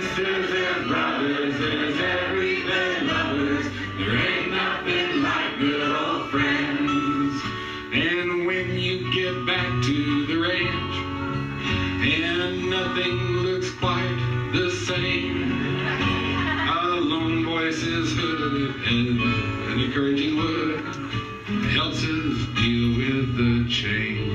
sisters and brothers, there's everyday lovers. There ain't nothing like good old friends. And when you get back to the ranch, and nothing looks quite the same, a lone voice is heard and an encouraging word helps us deal with the change.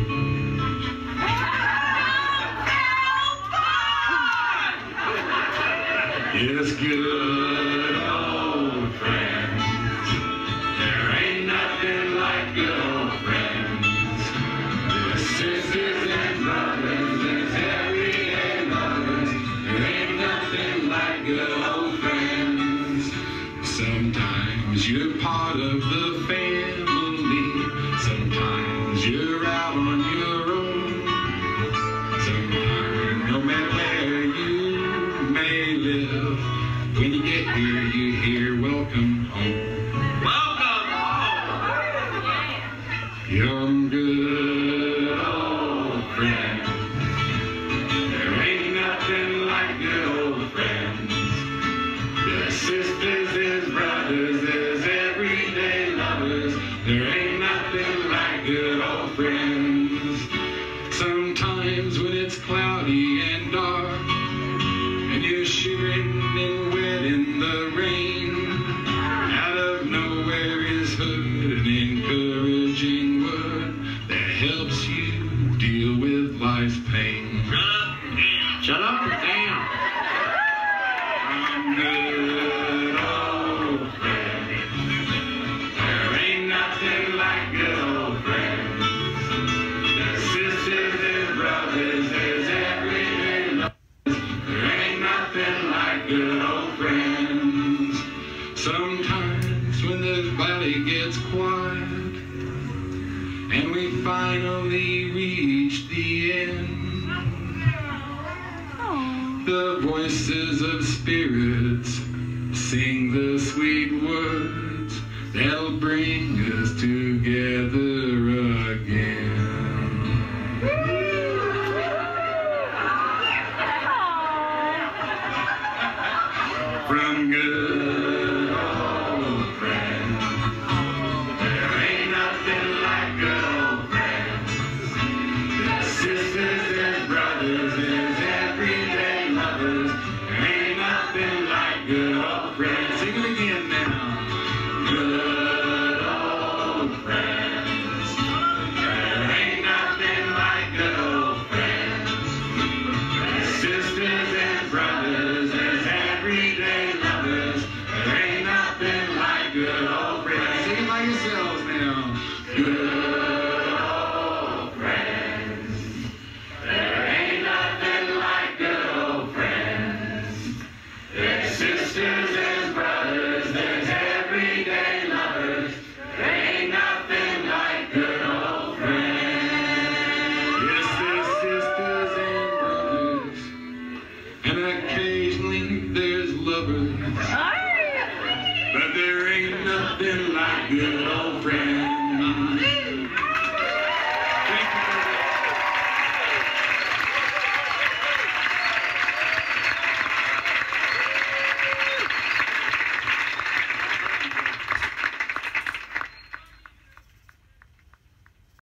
Yes, good old friends. There ain't nothing like good old friends. There's sisters and brothers, there's everyday lovers. There ain't nothing like good old friends. Sometimes you're part of the family. Sometimes you're out on your own. Sometimes, no matter where you may live, when you get here, you hear welcome home. Welcome home! Young good old friends. There ain't nothing like good old friends. There's sisters, there's brothers, there's everyday lovers. There ain't nothing like good old friends. Sometimes when it's cloudy and dark, and you're shivering and wet in the rain, out of nowhere is heard an encouraging word that helps you deal with life's pain. Shut up and down. I'm good old friends. There ain't nothing like good old friends. There's sisters, there's brothers, there's everyday love. There ain't nothing like good old friends. Sometimes when the valley gets quiet and we finally reach the end, the voices of spirits sing the sweet words that'll bring us together again. From good old friends, there ain't nothing like good old friends. There's sisters, there's brothers, there's everyday lovers. There ain't nothing like good old friends. Sing it again now. Good old friends. There ain't nothing like good old friends. There's sisters and brothers, there's everyday lovers. There ain't nothing like good old friends. Sing it by yourselves now. Good old friends. There ain't nothing like good old friends. There's sisters, there's brothers, there's everyday lovers. There ain't nothing like good old friends. Yes, there's sisters and brothers, and occasionally there's lovers. But there ain't nothing like good old